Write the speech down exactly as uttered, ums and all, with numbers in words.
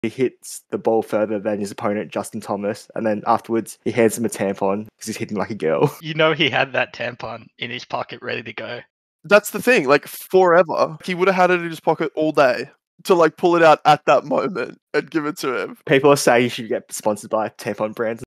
He hits the ball further than his opponent, Justin Thomas, and then afterwards he hands him a tampon because he's hitting like a girl. You know he had that tampon in his pocket ready to go. That's the thing, like forever. He would have had it in his pocket all day to like pull it out at that moment and give it to him. People are saying he should get sponsored by tampon brands.